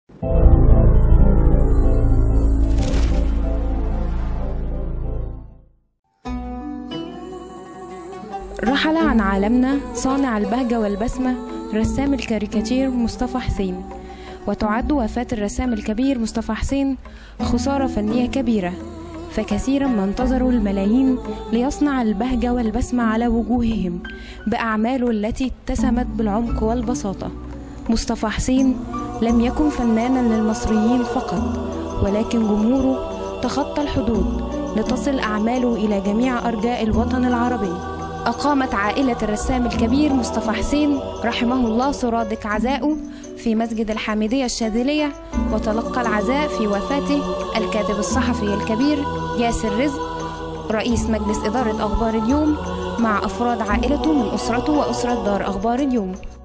رحل عن عالمنا صانع البهجة والبسمة رسام الكاريكاتير مصطفى حسين، وتعد وفاة الرسام الكبير مصطفى حسين خسارة فنية كبيرة، فكثيرا ما انتظروا الملايين ليصنع البهجة والبسمة على وجوههم بأعماله التي اتسمت بالعمق والبساطة. مصطفى حسين لم يكن فنانا للمصريين فقط، ولكن جمهوره تخطى الحدود لتصل أعماله إلى جميع أرجاء الوطن العربي. أقامت عائلة الرسام الكبير مصطفى حسين رحمه الله سرادق عزاءه في مسجد الحامدية الشاذلية، وتلقى العزاء في وفاته الكاتب الصحفي الكبير ياسر رزق رئيس مجلس إدارة أخبار اليوم مع أفراد عائلته من أسرته وأسرة دار أخبار اليوم.